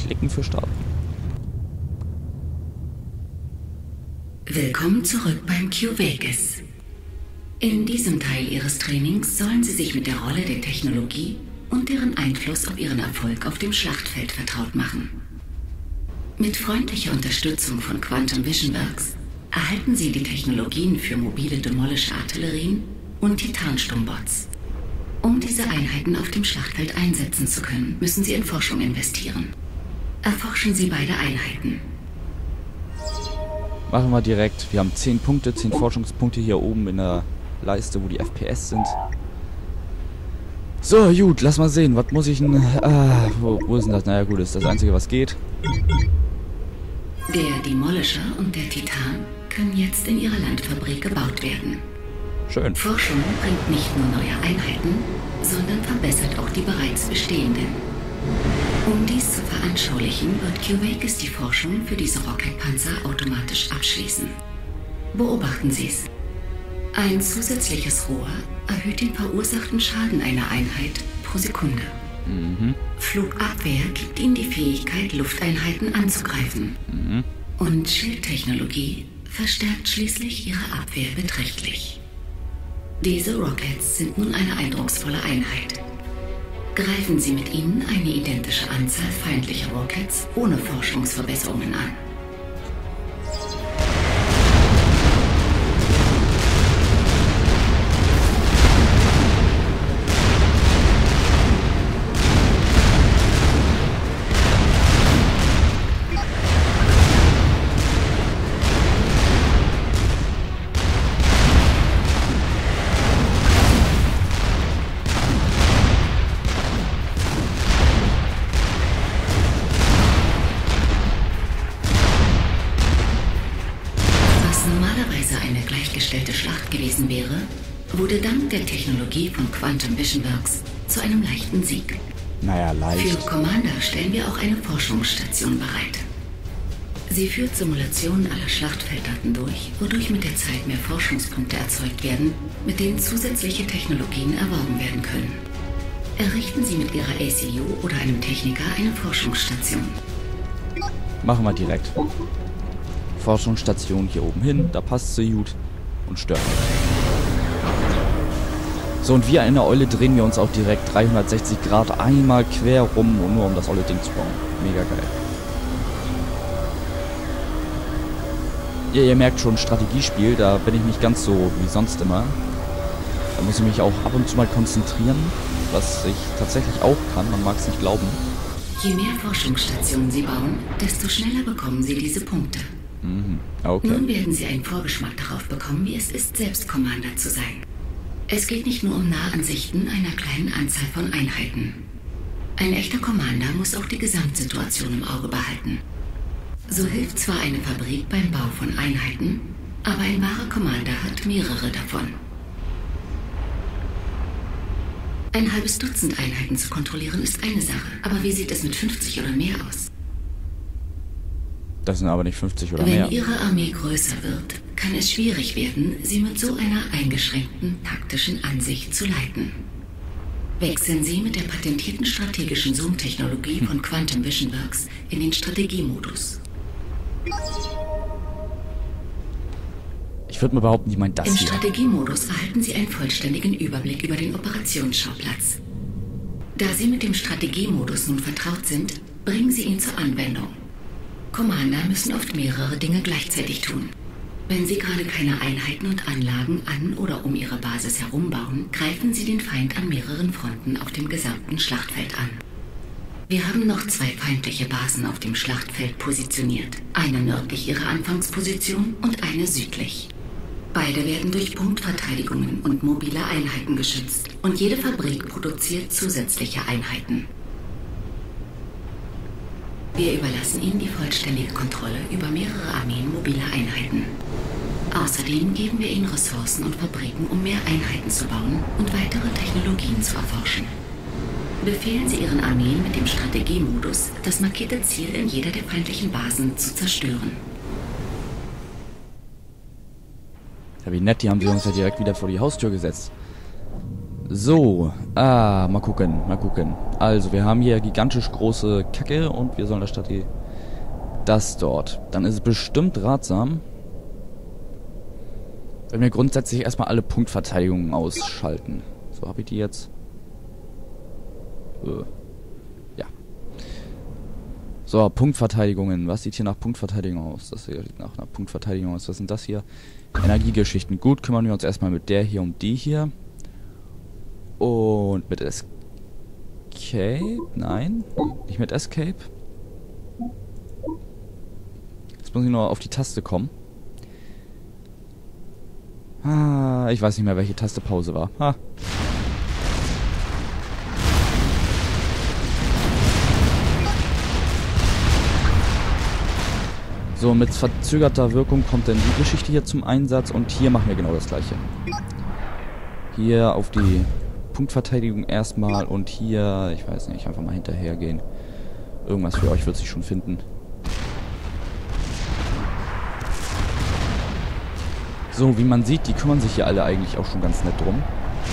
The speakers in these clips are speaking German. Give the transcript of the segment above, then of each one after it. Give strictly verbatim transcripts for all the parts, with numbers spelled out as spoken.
Klicken für Starten. Willkommen zurück beim Q-Vegas. In diesem Teil Ihres Trainings sollen Sie sich mit der Rolle der Technologie und deren Einfluss auf Ihren Erfolg auf dem Schlachtfeld vertraut machen. Mit freundlicher Unterstützung von Quantum Vision Works erhalten Sie die Technologien für mobile demolische Artillerien und Titan-Sturmbots. Um diese Einheiten auf dem Schlachtfeld einsetzen zu können, müssen Sie in Forschung investieren. Erforschen Sie beide Einheiten. Machen wir direkt. Wir haben zehn Punkte, zehn Forschungspunkte hier oben in der Leiste, wo die F P S sind. So, gut, lass mal sehen. Was muss ich denn... Ah, wo, wo ist denn das? Naja, gut, das ist das Einzige, was geht. Der Demolisher und der Titan können jetzt in Ihrer Landfabrik gebaut werden. Schön. Forschung bringt nicht nur neue Einheiten, sondern verbessert auch die bereits bestehenden. Um dies zu veranschaulichen, wird Q-Vegas die Forschung für diese Rocketpanzer automatisch abschließen. Beobachten Sie es. Ein zusätzliches Rohr erhöht den verursachten Schaden einer Einheit pro Sekunde. Mhm. Flugabwehr gibt Ihnen die Fähigkeit, Lufteinheiten anzugreifen. Mhm. Und Schildtechnologie verstärkt schließlich Ihre Abwehr beträchtlich. Diese Rockets sind nun eine eindrucksvolle Einheit. Greifen Sie mit ihnen eine identische Anzahl feindlicher Rockets ohne Forschungsverbesserungen an. Schlacht gewesen wäre, wurde dank der Technologie von Quantum Vision Works zu einem leichten Sieg. Naja, leicht. Für Commander stellen wir auch eine Forschungsstation bereit. Sie führt Simulationen aller Schlachtfelddaten durch, wodurch mit der Zeit mehr Forschungspunkte erzeugt werden, mit denen zusätzliche Technologien erworben werden können. Errichten Sie mit Ihrer A C U oder einem Techniker eine Forschungsstation. Machen wir direkt. Forschungsstation hier oben hin, da passt sie gut. Und stört nicht. So, und wie eine Eule drehen wir uns auch direkt dreihundertsechzig Grad einmal quer rum, nur um das olle Ding zu bauen. Mega geil. Ja, ihr merkt schon, Strategiespiel, da bin ich nicht ganz so wie sonst immer. Da muss ich mich auch ab und zu mal konzentrieren, was ich tatsächlich auch kann, man mag es nicht glauben. Je mehr Forschungsstationen Sie bauen, desto schneller bekommen Sie diese Punkte. Mhm. Okay. Nun werden Sie einen Vorgeschmack darauf bekommen, wie es ist, selbst Commander zu sein. Es geht nicht nur um Nahansichten einer kleinen Anzahl von Einheiten. Ein echter Commander muss auch die Gesamtsituation im Auge behalten. So hilft zwar eine Fabrik beim Bau von Einheiten, aber ein wahrer Commander hat mehrere davon. Ein halbes Dutzend Einheiten zu kontrollieren ist eine Sache, aber wie sieht es mit fünfzig oder mehr aus? Das sind aber nicht fünfzig oder Wenn mehr. Ihre Armee größer wird, kann es schwierig werden, sie mit so einer eingeschränkten taktischen Ansicht zu leiten. Wechseln Sie mit der patentierten strategischen Zoom-Technologie von Quantum Vision Works in den Strategiemodus. Ich würde mal behaupten, die meint das Im hier. Strategiemodus erhalten Sie einen vollständigen Überblick über den Operationsschauplatz. Da Sie mit dem Strategiemodus nun vertraut sind, bringen Sie ihn zur Anwendung. Commander müssen oft mehrere Dinge gleichzeitig tun. Wenn Sie gerade keine Einheiten und Anlagen an oder um Ihre Basis herum bauen, greifen Sie den Feind an mehreren Fronten auf dem gesamten Schlachtfeld an. Wir haben noch zwei feindliche Basen auf dem Schlachtfeld positioniert. Eine nördlich Ihrer Anfangsposition und eine südlich. Beide werden durch Punktverteidigungen und mobile Einheiten geschützt und jede Fabrik produziert zusätzliche Einheiten. Wir überlassen Ihnen die vollständige Kontrolle über mehrere Armeen mobiler Einheiten. Außerdem geben wir Ihnen Ressourcen und Fabriken, um mehr Einheiten zu bauen und weitere Technologien zu erforschen. Befehlen Sie Ihren Armeen mit dem Strategiemodus, das markierte Ziel in jeder der feindlichen Basen zu zerstören. Ja, wie nett, die haben sie uns ja direkt wieder vor die Haustür gesetzt. So, ah, mal gucken, mal gucken. Also, wir haben hier gigantisch große Kacke und wir sollen da statt die das dort. Dann ist es bestimmt ratsam, wenn wir grundsätzlich erstmal alle Punktverteidigungen ausschalten. So, habe ich die jetzt? Äh, ja. So, Punktverteidigungen. Was sieht hier nach Punktverteidigung aus? Das hier sieht nach einer Punktverteidigung aus. Was sind das hier? Energiegeschichten. Gut, kümmern wir uns erstmal mit der hier um die hier. Und mit Escape? Nein, nicht mit Escape. Jetzt muss ich nur auf die Taste kommen. Ah, ich weiß nicht mehr, welche Taste Pause war. Ha. So, mit verzögerter Wirkung kommt dann die Geschichte hier zum Einsatz und hier machen wir genau das gleiche. Hier auf die Punktverteidigung erstmal und hier, ich weiß nicht, einfach mal hinterhergehen. Irgendwas für euch wird sich schon finden. So, wie man sieht, die kümmern sich hier alle eigentlich auch schon ganz nett drum.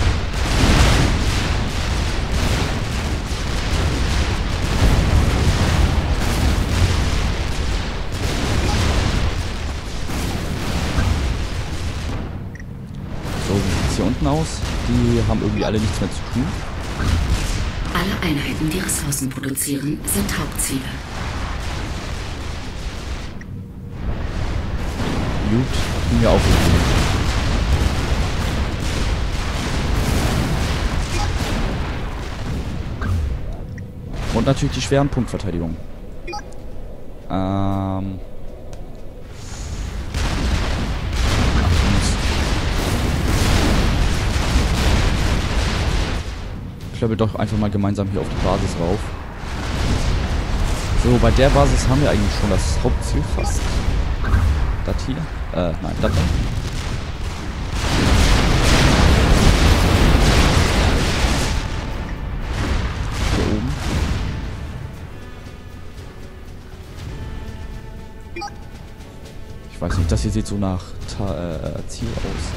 So, wie sieht es hier unten aus? Die haben irgendwie alle nichts mehr zu tun. Alle Einheiten, die Ressourcen produzieren, sind Hauptziele. Gut, tun wir auch irgendwie. Und natürlich die schweren Punktverteidigungen. Ähm... Klöppel doch einfach mal gemeinsam hier auf die Basis rauf. So, bei der Basis haben wir eigentlich schon das Hauptziel fast. Das hier? Äh, nein, das hier. Hier oben. Ich weiß nicht, das hier sieht so nach Ta äh, Ziel aus.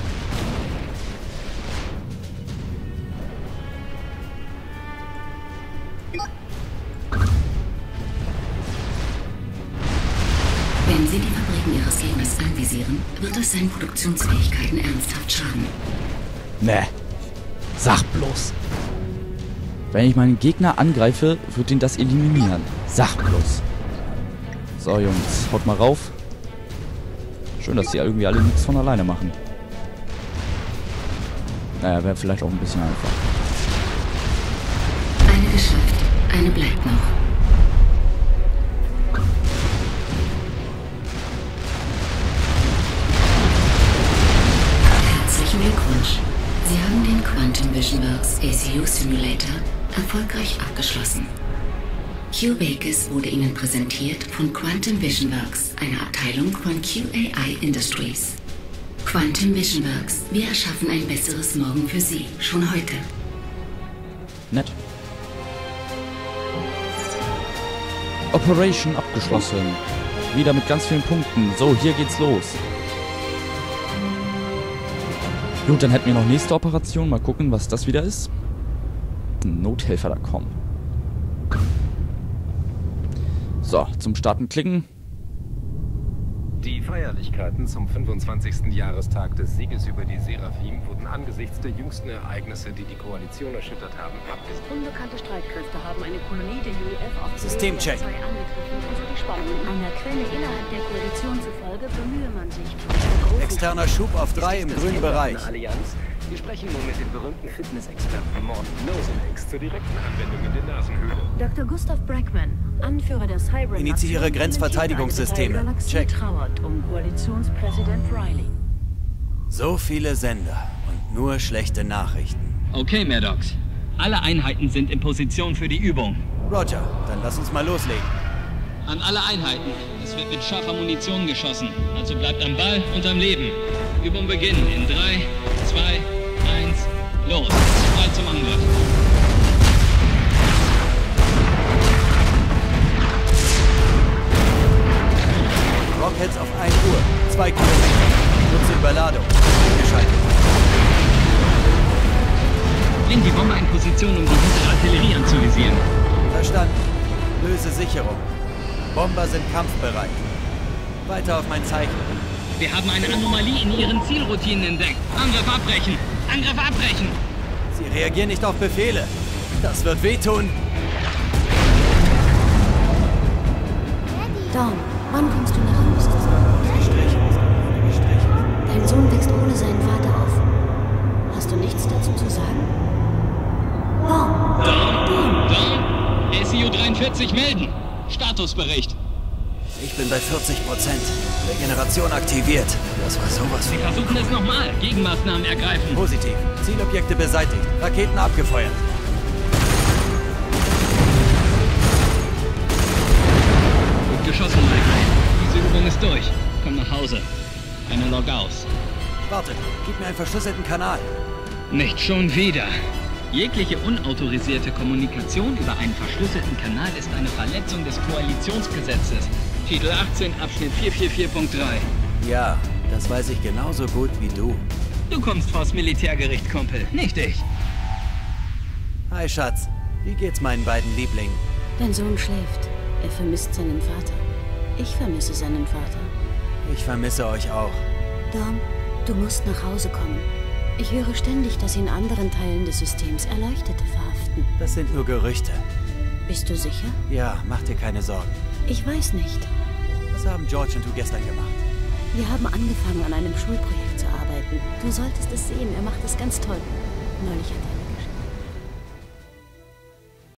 Wenn Sie die Fabriken Ihres Gegners anvisieren, wird es seinen Produktionsfähigkeiten ernsthaft schaden. Ne. Sag bloß. Wenn ich meinen Gegner angreife, wird ihn das eliminieren. Sag bloß. So, Jungs, haut mal rauf. Schön, dass die irgendwie alle nichts von alleine machen. Naja, wäre vielleicht auch ein bisschen einfach. Eine geschafft, eine bleibt noch. Glückwunsch. Sie haben den Quantum Vision Works A C U Simulator erfolgreich abgeschlossen. Q-Bakers wurde Ihnen präsentiert von Quantum Vision Works, einer Abteilung von Q A I Industries. Quantum Vision Works, wir erschaffen ein besseres Morgen für Sie, schon heute. Nett. Operation abgeschlossen. Wieder mit ganz vielen Punkten. So, hier geht's los. Gut, dann hätten wir noch nächste Operation. Mal gucken, was das wieder ist. Nothelfer da kommen. So, zum Starten klicken. Die Feierlichkeiten zum fünfundzwanzigsten Jahrestag des Sieges über die Seraphim wurden angesichts der jüngsten Ereignisse, die die Koalition erschüttert haben, abgesagt. Unbekannte Streitkräfte haben eine Kolonie der U E F auf Systemcheck. angegriffen und so die Spannungen. Einer Quelle innerhalb der Koalition zufolge bemühe man sich. Externer Schub auf drei im grünen Bereich. Allianz. Wir sprechen nun mit dem berühmten Fitnessexperten Morton Nosenex zur direkten Anwendung in der Nasenhöhle. Doktor Gustav Brackman, Anführer der Cybran. Initiiere Grenzverteidigungssysteme. Check. Trauert um Koalitionspräsident Riley. So viele Sender und nur schlechte Nachrichten. Okay, Maddox. Alle Einheiten sind in Position für die Übung. Roger, dann lass uns mal loslegen. An alle Einheiten. Es wird mit scharfer Munition geschossen. Also bleibt am Ball und am Leben. Übung beginnen in drei, zwei, eins, los. Frei zum Angriff. Rockets auf ein Uhr. Zwei Kilometer. Kurze Überladung. Geschaltet. Links Position, um die hintere Artillerie anzuvisieren. Verstanden. Löse Sicherung. Bomber sind kampfbereit. Weiter auf mein Zeichen. Wir haben eine Anomalie in ihren Zielroutinen entdeckt. Angriff abbrechen! Angriff abbrechen! Sie reagieren nicht auf Befehle. Das wird wehtun. Dawn, wann kommst du nach Hause? Gestrichen. Gestrichen. Dein Sohn wächst ohne seinen Vater auf. Hast du nichts dazu zu sagen? Dawn! Dawn! Dawn! S I U dreiundvierzig melden! Statusbericht! Ich bin bei vierzig Prozent. Regeneration aktiviert. Das war sowas. Sie versuchen es nochmal. Gegenmaßnahmen ergreifen. Positiv. Zielobjekte beseitigt. Raketen abgefeuert. Gut geschossen, Michael. Diese Übung ist durch. Komm nach Hause. Keine Log-Aus. Warte, gib mir einen verschlüsselten Kanal. Nicht schon wieder. Jegliche unautorisierte Kommunikation über einen verschlüsselten Kanal ist eine Verletzung des Koalitionsgesetzes. Titel achtzehn, Abschnitt vierhundertvierundvierzig Punkt drei. Ja, das weiß ich genauso gut wie du. Du kommst vors Militärgericht, Kumpel, nicht ich. Hi, Schatz. Wie geht's meinen beiden Lieblingen? Dein Sohn schläft. Er vermisst seinen Vater. Ich vermisse seinen Vater. Ich vermisse euch auch. Dawn, du musst nach Hause kommen. Ich höre ständig, dass sie in anderen Teilen des Systems Erleuchtete verhaften. Das sind nur Gerüchte. Bist du sicher? Ja, mach dir keine Sorgen. Ich weiß nicht. Was haben George und du gestern gemacht? Wir haben angefangen, an einem Schulprojekt zu arbeiten. Du solltest es sehen, er macht es ganz toll. Neulich hat er